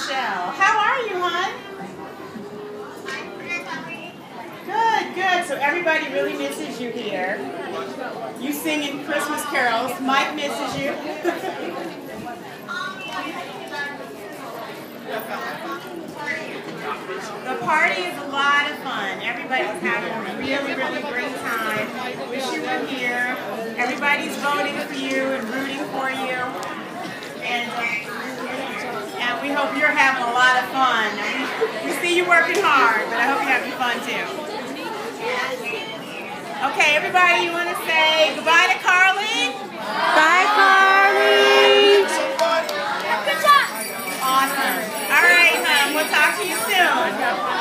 Michelle. How are you, hon? Good, good. So everybody really misses you here. You singing Christmas carols. Mike misses you. The party is a lot of fun. Everybody's having a really, really great time. Wish you were here. Everybody's voting for you and rooting for you. And we hope you're having a lot of fun. We see you working hard, but I hope you're having fun too. Okay, everybody, you want to say goodbye to Carly? Bye, Carly. Good job. Awesome. All right, hon. We'll talk to you soon.